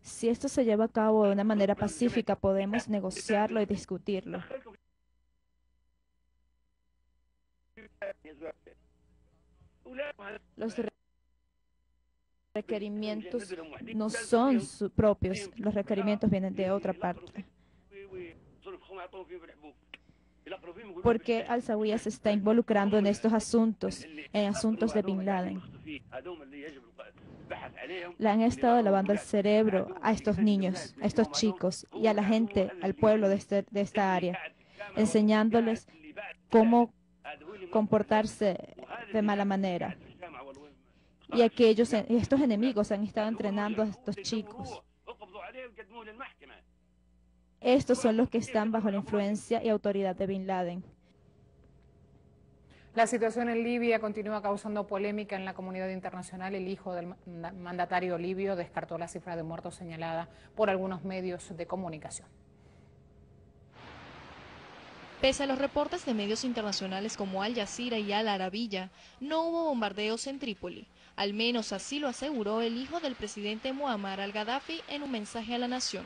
Si esto se lleva a cabo de una manera pacífica, podemos negociarlo y discutirlo. Los requerimientos no son propios, los requerimientos vienen de otra parte. ¿Por qué Al-Zawiya se está involucrando en estos asuntos, en asuntos de Bin Laden? Le han estado lavando el cerebro a estos niños, a estos chicos y a la gente, al pueblo de esta área, enseñándoles cómo comportarse de mala manera. Y estos enemigos han estado entrenando a estos chicos. Estos son los que están bajo la influencia y autoridad de Bin Laden. La situación en Libia continúa causando polémica en la comunidad internacional. El hijo del mandatario libio descartó la cifra de muertos señalada por algunos medios de comunicación. Pese a los reportes de medios internacionales como Al Jazeera y Al Arabiya, no hubo bombardeos en Trípoli. Al menos así lo aseguró el hijo del presidente Muammar al-Gaddafi en un mensaje a la nación.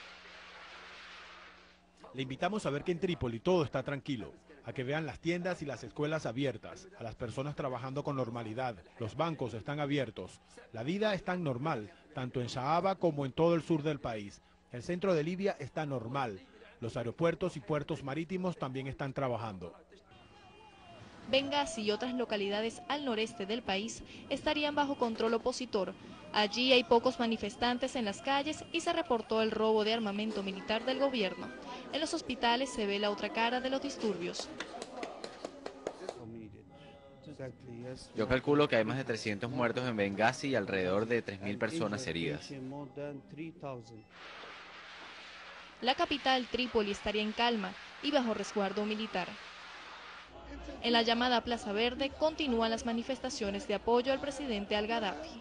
Le invitamos a ver que en Trípoli todo está tranquilo, a que vean las tiendas y las escuelas abiertas, a las personas trabajando con normalidad, los bancos están abiertos, la vida es tan normal, tanto en Shaaba como en todo el sur del país. El centro de Libia está normal, los aeropuertos y puertos marítimos también están trabajando. Benghazi y otras localidades al noreste del país estarían bajo control opositor. Allí hay pocos manifestantes en las calles y se reportó el robo de armamento militar del gobierno. En los hospitales se ve la otra cara de los disturbios. Yo calculo que hay más de 300 muertos en Benghazi y alrededor de 3.000 personas heridas. La capital, Trípoli, estaría en calma y bajo resguardo militar. En la llamada Plaza Verde continúan las manifestaciones de apoyo al presidente al-Gaddafi.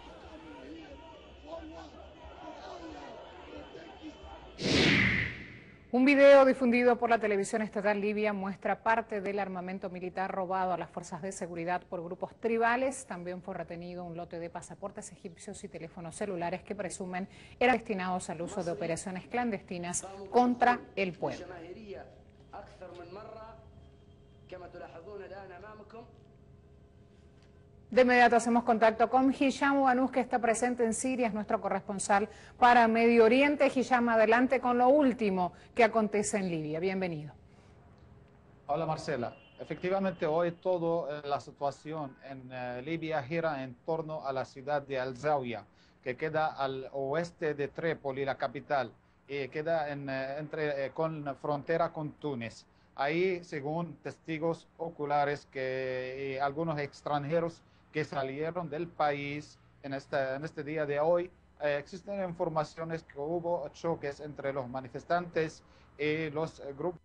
Un video difundido por la televisión estatal libia muestra parte del armamento militar robado a las fuerzas de seguridad por grupos tribales. También fue retenido un lote de pasaportes egipcios y teléfonos celulares que presumen eran destinados al uso de operaciones clandestinas contra el pueblo. De inmediato hacemos contacto con Hisham Wanous, que está presente en Siria, es nuestro corresponsal para Medio Oriente. Hisham, adelante con lo último que acontece en Libia. Bienvenido. Hola Marcela. Efectivamente, hoy toda la situación en Libia gira en torno a la ciudad de Al-Zawiya, que queda al oeste de Trípoli, la capital, y queda con frontera con Túnez. Ahí, según testigos oculares y algunos extranjeros que salieron del país en este día de hoy, existen informaciones que hubo choques entre los manifestantes y los grupos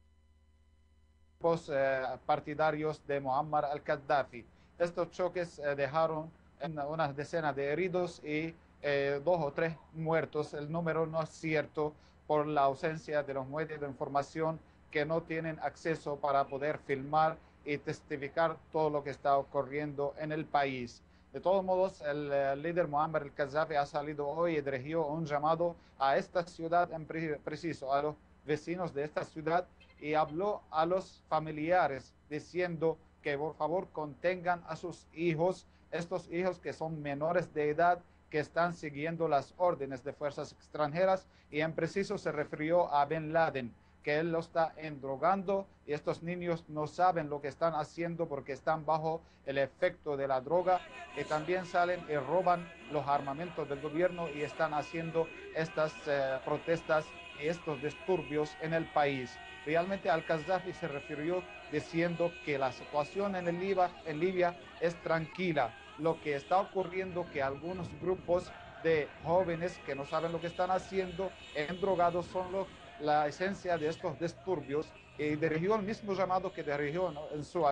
partidarios de Muammar al-Gaddafi. Estos choques dejaron unas decenas de heridos y 2 o 3 muertos. El número no es cierto por la ausencia de los medios de información que no tienen acceso para poder filmar y testificar todo lo que está ocurriendo en el país. De todos modos, el líder Muammar al-Gaddafi ha salido hoy y dirigió un llamado a esta ciudad en preciso, a los vecinos de esta ciudad, y habló a los familiares diciendo que por favor contengan a sus hijos, estos hijos que son menores de edad, que están siguiendo las órdenes de fuerzas extranjeras, y en preciso se refirió a Bin Laden, que él lo está endrogando, y estos niños no saben lo que están haciendo porque están bajo el efecto de la droga, y también salen y roban los armamentos del gobierno y están haciendo estas protestas y estos disturbios en el país. Realmente al-Gaddafi se refirió diciendo que la situación en Libia es tranquila. Lo que está ocurriendo que algunos grupos de jóvenes que no saben lo que están haciendo, endrogados, son la esencia de estos disturbios, y dirigió el mismo llamado que dirigió en su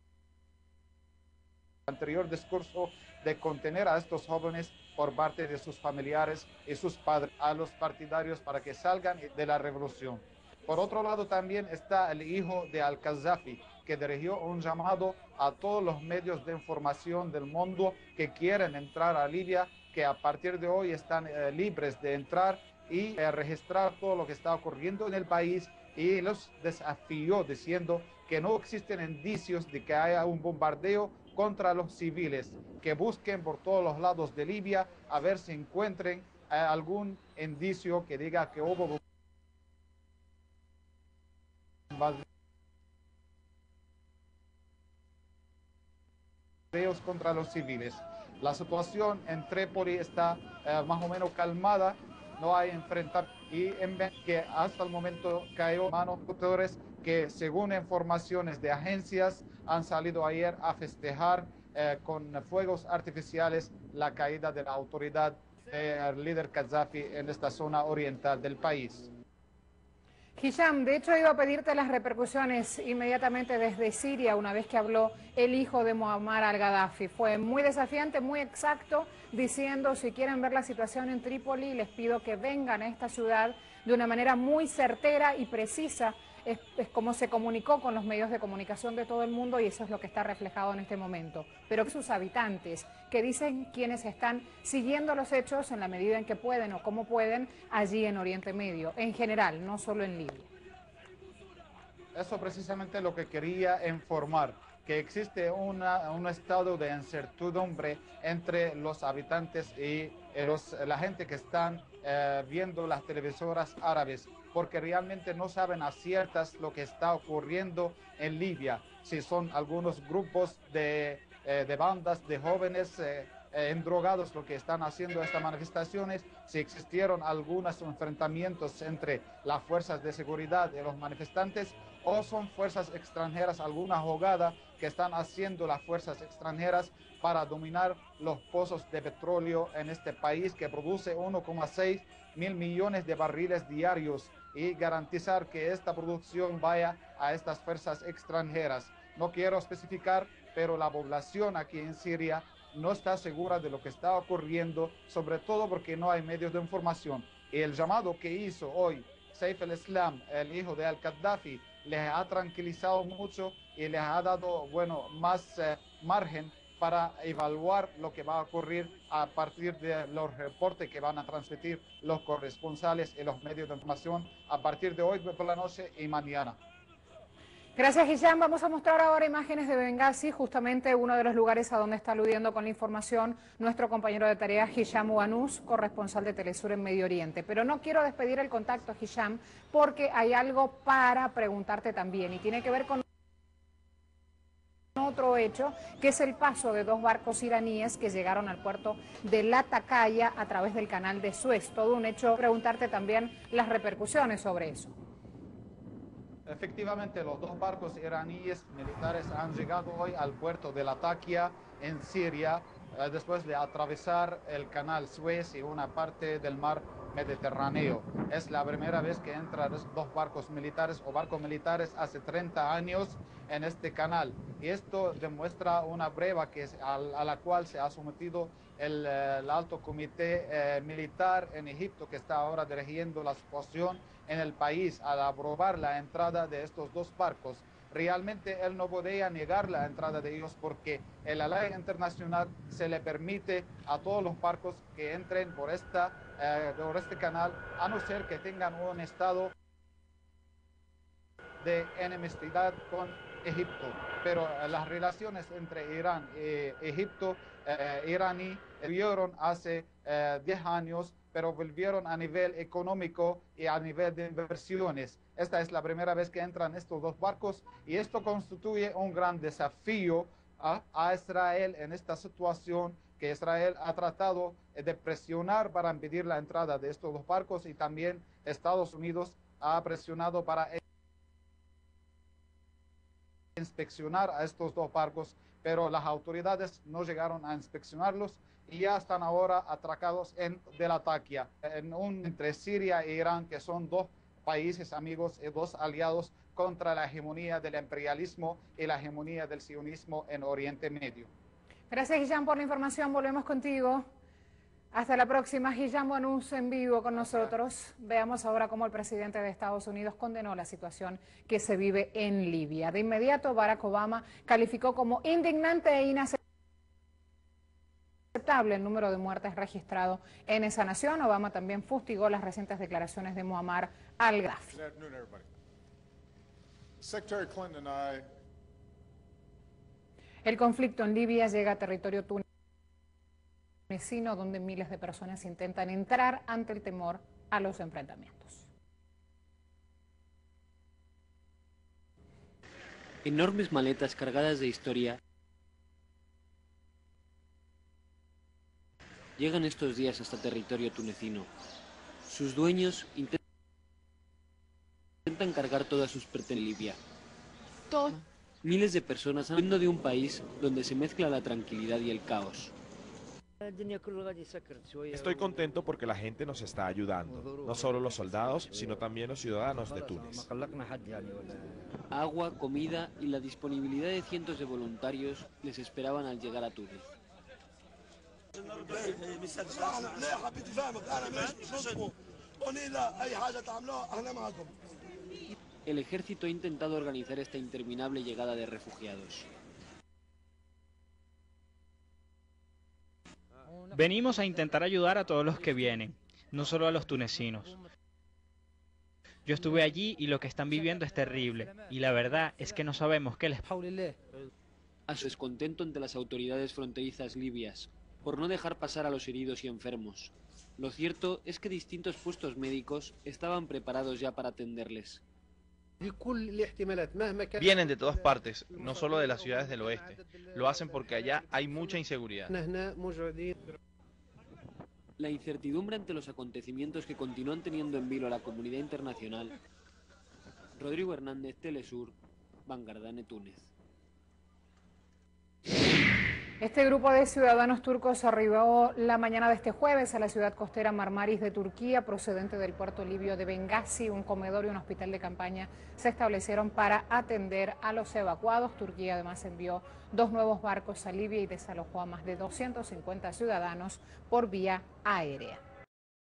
anterior discurso de contener a estos jóvenes por parte de sus familiares y sus padres, a los partidarios, para que salgan de la revolución. Por otro lado, también está el hijo de al-Gaddafi, que dirigió un llamado a todos los medios de información del mundo que quieren entrar a Libia, que a partir de hoy están libres de entrar y registrar todo lo que está ocurriendo en el país, y los desafió diciendo que no existen indicios de que haya un bombardeo contra los civiles, que busquen por todos los lados de Libia a ver si encuentren algún indicio que diga que hubo bombardeos contra los civiles. La situación en Trípoli está más o menos calmada, no hay enfrentamiento, y en vez que hasta el momento cayó manos autores que, según informaciones de agencias, han salido ayer a festejar con fuegos artificiales la caída de la autoridad del líder Gaddafi en esta zona oriental del país. Hisham, de hecho iba a pedirte las repercusiones inmediatamente desde Siria una vez que habló el hijo de Muammar al-Gaddafi. Fue muy desafiante, muy exacto, diciendo: si quieren ver la situación en Trípoli, les pido que vengan a esta ciudad de una manera muy certera y precisa. Es como se comunicó con los medios de comunicación de todo el mundo, y eso es lo que está reflejado en este momento. Pero sus habitantes, que dicen quienes están siguiendo los hechos en la medida en que pueden o como pueden allí en Oriente Medio, en general, no solo en Libia. Eso precisamente lo que quería informar, que existe un estado de incertidumbre entre los habitantes y la gente que están viendo las televisoras árabes, porque realmente no saben a ciertas lo que está ocurriendo en Libia, si son algunos grupos de bandas de jóvenes endrogados lo que están haciendo estas manifestaciones, si existieron algunos enfrentamientos entre las fuerzas de seguridad y los manifestantes, o son fuerzas extranjeras, alguna jugada que están haciendo las fuerzas extranjeras para dominar los pozos de petróleo en este país, que produce 1,6 mil millones de barriles diarios, y garantizar que esta producción vaya a estas fuerzas extranjeras. No quiero especificar, pero la población aquí en Siria no está segura de lo que está ocurriendo, sobre todo porque no hay medios de información. Y el llamado que hizo hoy Saif al-Islam, el hijo de al-Gaddafi, les ha tranquilizado mucho y les ha dado, bueno, más margen para evaluar lo que va a ocurrir a partir de los reportes que van a transmitir los corresponsales y los medios de información a partir de hoy por la noche y mañana. Gracias, Hisham. Vamos a mostrar ahora imágenes de Benghazi, justamente uno de los lugares a donde está aludiendo con la información nuestro compañero de tarea, Hisham Wanous, corresponsal de Telesur en Medio Oriente. Pero no quiero despedir el contacto, Hisham, porque hay algo para preguntarte también, y tiene que ver con otro hecho, que es el paso de 2 barcos iraníes que llegaron al puerto de Latakaya a través del canal de Suez. Todo un hecho, preguntarte también las repercusiones sobre eso. Efectivamente, los 2 barcos iraníes militares han llegado hoy al puerto de Latakia, en Siria, después de atravesar el canal Suez y una parte del mar Mediterráneo. Es la primera vez que entran 2 barcos militares o barcos militares hace 30 años en este canal. Y esto demuestra una prueba a la cual se ha sometido el alto comité militar en Egipto, que está ahora dirigiendo la situación en el país, al aprobar la entrada de estos 2 barcos. Realmente él no podía negar la entrada de ellos, porque en la ley internacional se le permite a todos los barcos que entren por este canal, a no ser que tengan un estado de enemistad con Egipto. Pero las relaciones entre Irán y Egipto iraní volvieron hace 10 años, pero volvieron a nivel económico y a nivel de inversiones. Esta es la primera vez que entran estos 2 barcos, y esto constituye un gran desafío a Israel en esta situación, que Israel ha tratado de presionar para impedir la entrada de estos 2 barcos, y también Estados Unidos ha presionado para inspeccionar a estos 2 barcos, pero las autoridades no llegaron a inspeccionarlos y ya están ahora atracados en Latakia, entre Siria e Irán, que son 2 países amigos y 2 aliados contra la hegemonía del imperialismo y la hegemonía del sionismo en Oriente Medio. Gracias, Hisham, por la información. Volvemos contigo. Hasta la próxima. Hisham Wanous en vivo con nosotros. Veamos ahora cómo el presidente de Estados Unidos condenó la situación que se vive en Libia. De inmediato, Barack Obama calificó como indignante e inaceptable el número de muertes registrado en esa nación. Obama también fustigó las recientes declaraciones de Muammar al-Gaddafi. El conflicto en Libia llega a territorio tunecino, donde miles de personas intentan entrar ante el temor a los enfrentamientos. Enormes maletas cargadas de historia llegan estos días hasta territorio tunecino. Sus dueños intentan cargar todas sus pertenencias en Libia. Miles de personas han venido de un país donde se mezcla la tranquilidad y el caos. Estoy contento porque la gente nos está ayudando, no solo los soldados, sino también los ciudadanos de Túnez. Agua, comida y la disponibilidad de cientos de voluntarios les esperaban al llegar a Túnez. El ejército ha intentado organizar esta interminable llegada de refugiados. Venimos a intentar ayudar a todos los que vienen, no solo a los tunecinos. Yo estuve allí y lo que están viviendo es terrible, y la verdad es que no sabemos qué les pasa. A su descontento ante las autoridades fronterizas libias, por no dejar pasar a los heridos y enfermos. Lo cierto es que distintos puestos médicos estaban preparados ya para atenderles. Vienen de todas partes, no solo de las ciudades del oeste. Lo hacen porque allá hay mucha inseguridad. La incertidumbre ante los acontecimientos que continúan teniendo en vilo a la comunidad internacional. Rodrigo Hernández, Telesur, Bangardane, Túnez. Este grupo de ciudadanos turcos arribó la mañana de este jueves a la ciudad costera Marmaris de Turquía, procedente del puerto libio de Bengasi. Un comedor y un hospital de campaña se establecieron para atender a los evacuados. Turquía además envió 2 nuevos barcos a Libia y desalojó a más de 250 ciudadanos por vía aérea.